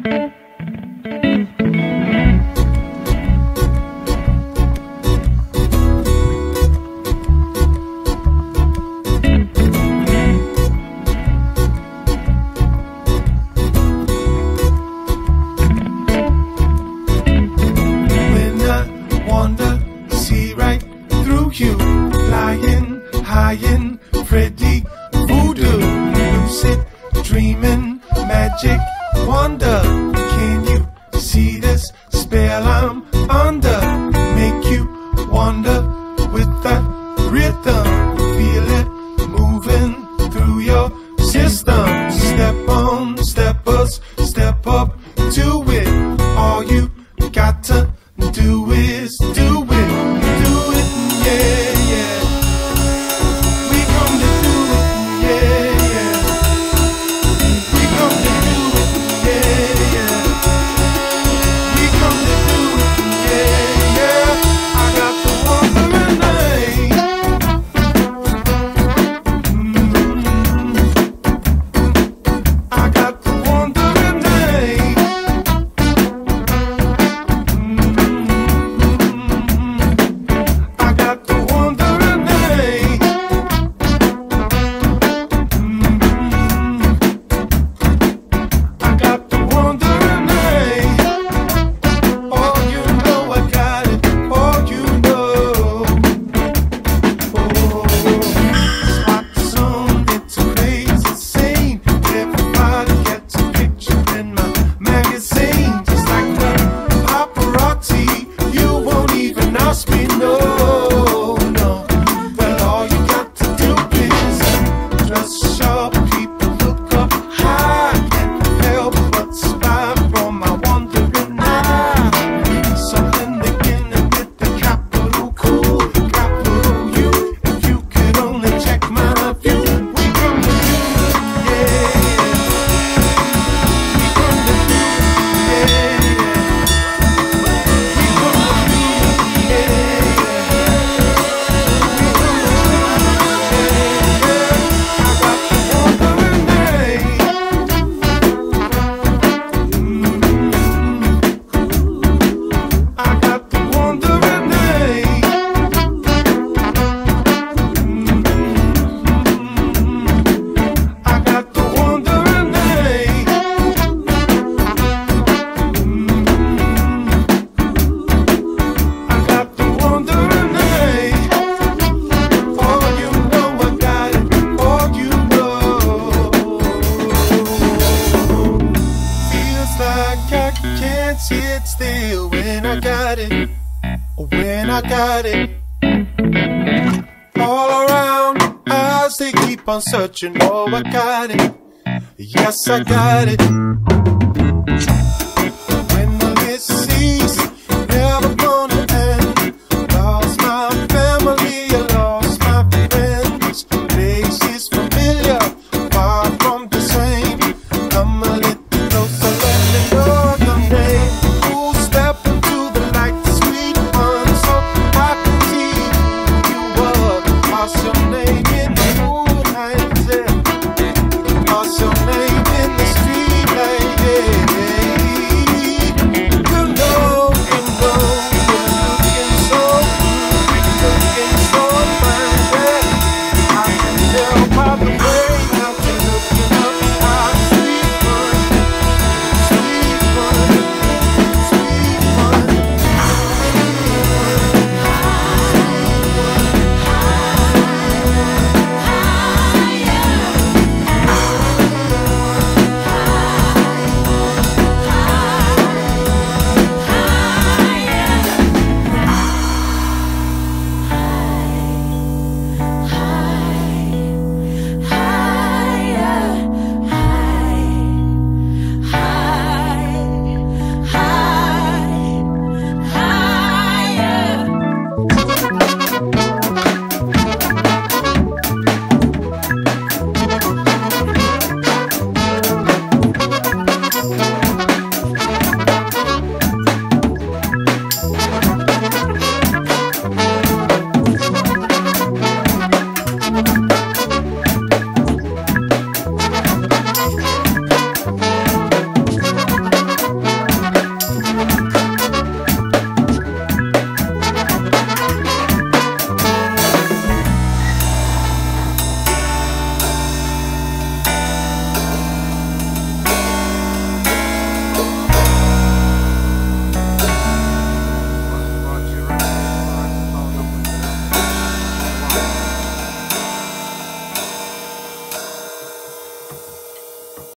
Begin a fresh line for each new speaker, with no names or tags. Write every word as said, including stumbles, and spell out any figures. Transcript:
Lying, Freddy, voodoo, lucid, dreaming, magic, wonder. Can you see this spell I'm under? Make you wonder with that rhythm. Feel it moving through your system. Step on, steppers, step up to it. All you got to do is do it, do it, yeah, yeah. Sit still when I got it, when I got it. All around, eyes they keep on searching. Oh, I got it, yes I got it.